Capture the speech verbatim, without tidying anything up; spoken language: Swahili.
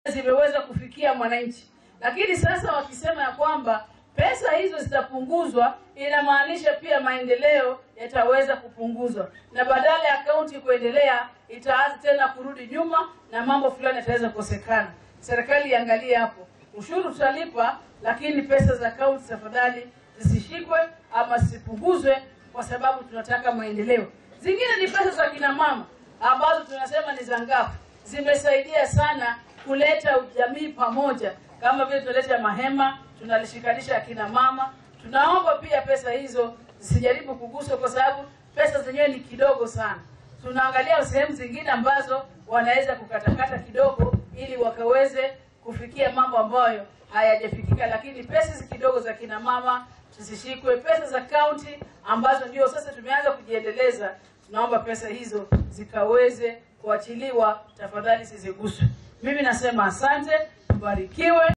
zimeweza kufikia mwananchi. Lakini sasa wakisema ya kwamba pesa hizo zitapunguzwa, inamaanisha pia maendeleo yataweza kupunguzwa, na badala ya kaunti kuendelea itaanza tena kurudi nyuma na mambo fulani yataweza kukosekana. Serikali iangalie hapo. Ushuru tutalipa, lakini pesa za kaunti tafadhali zisishikwe ama zisipunguzwe, kwa sababu tunataka maendeleo. Zingine ni pesa za kina mama ambazo tunasema ni za ngafu. Zimesaidia sana kuleta jamii pamoja, kama vile tunaleta mahema, tunalishikanisha akina mama. Tunaomba pia pesa hizo zisijaribu kuguswa, kwa sababu pesa zenyewe ni kidogo sana. Tunaangalia sehemu zingine ambazo wanaweza kukatakata kidogo ili wakaweze kufikia mambo ambayo hayajafikika, lakini pesa hizi kidogo za kina mama tusishikwe. Pesa za county ambazo ndio sasa tumeanza kujiendeleza, tunaomba pesa hizo zikaweze kuachiliwa, tafadhali siziguswe. Mimi nasema asante, mbarikiwe.